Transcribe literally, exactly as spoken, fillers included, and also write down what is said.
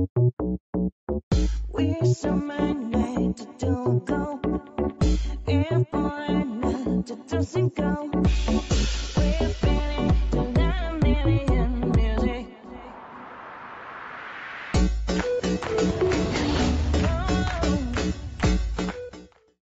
We're so many to do go. If only to do sing go. We're feeling the nine million music. Oh.